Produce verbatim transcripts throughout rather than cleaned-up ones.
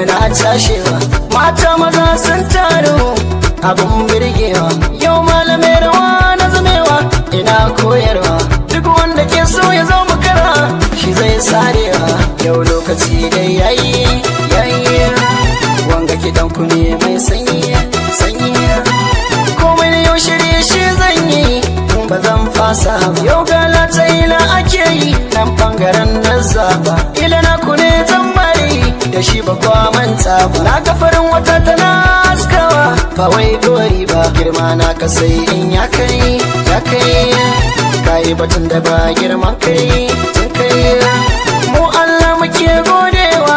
muna tashewa. Mata maza sun taru abun birgewa, yau malamai rawa na zamewa ina koyarwa. Duk wanda ke so ya zo mu kara shi zai sarewa. Yau lokaci dai yayi yayi, wanga kidan ku ne mai sanyi sanyi. Komai da yau shirye shi zan yi ba zan fasa ba. Yau gala ta ila ake yi nan bangaren na zaba, ila na ku ne zan bari da shi ba kwa manta ba. Na ga farin wata tana askawa ba wai gori ba, girma na ka sai in ya kai ya kai. Kai batun da ba girman kai tun kai, mu Allah muke godewa.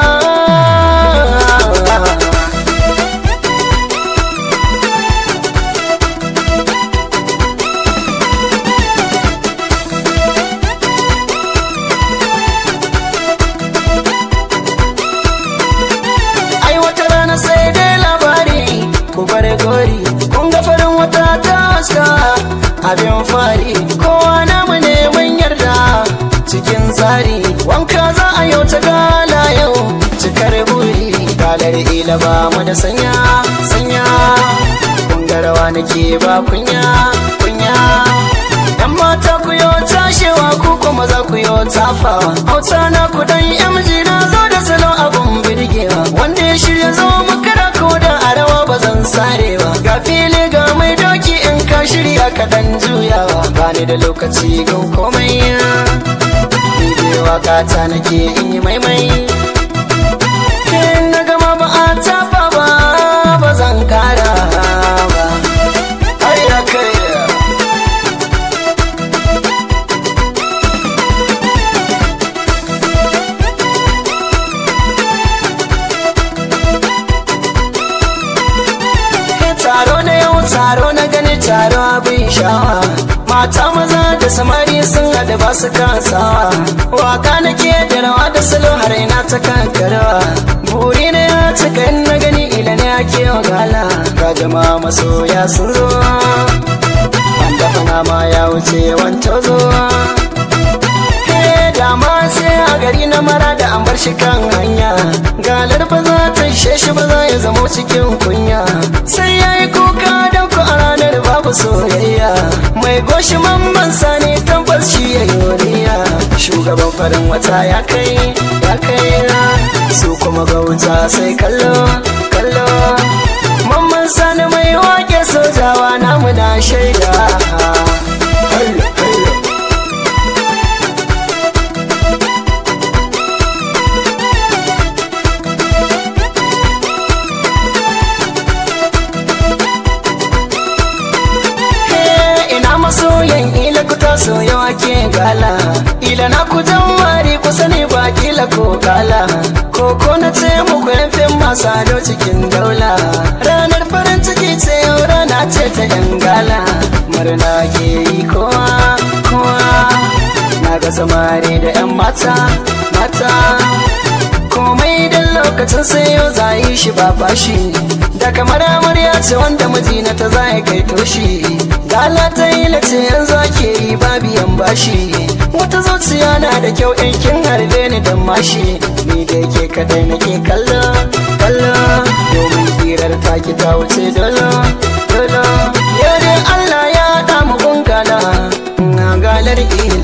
Ai wata rana sai dai labari ku bar gori, kun ga farin wata ta haska abin fari. Kowa namu ne mun yarda cikin tsari, wanka za a yau ta gala yau cikar buri. Galar ila ba mu da sanya sanya, kun ga rawa nake ba kunya kunya. Yan mata ku yo tashewa, ku kuma za ku yo tafawa. Hauta na ku dan yamji na zo da salon abun birgewa, wanda ya shirya zo mu kara ko da a rawa ba zan sarewa. Ga fili ga mai doki in ka shirya kaɗan juyawa, bani da lokaci ga komai. Ni dai waka ta nake in yi maimai, in na gama ba a tafa ba ba zan kara ba. Ayya kai taro na yau taro na gani taro abin shawa, mata maza da samari sun hada ba su kasawa. Waka nake da rawa da salo har ina ta kankarwa, buri na ya cika in na gani ila ne ake gala. Ga jama'a masoya sun zo, an dafa nama ya wuce wanto zo. Dama sai a gari na mara da an bar shi kan hanya, galar ba za ta ishe shi ba za ya zamo cikin kunya. Sai ya yi kuka don ku a ranar babu soyayya, mai goshi mamman sani tabbas shi ya yi wariya. Shugaban farin wata ya kai ya kai, su kuma gauta sai kallo kallo. Mamman sani mai wake sojawa namu na shaida. Masoyan ila ku taso yawa ke gala, ila na ku jamwari ku sani ba kila ko gala. Koko na ce muku yan fim masu ado cikin daula, ranar farin ciki ce yau rana ce ta yan gala. Murna ke yi kowa kowa, na ga samari da yan mata mata. Komai da lokacin sai yau za yi shi ba fashi, da kamar amarya ce wanda mijina ta za ya kai toshi. Gala ta yi lace yanzu ake yi babiyan bashi, wata zuciya na da kyau in kin harbe ni dan mashi. Ni da yake kadai nake kallo kallo, domin hirar taki ta wuce dolo dolo. Yau dai Allah ya damu gungala, galar iya.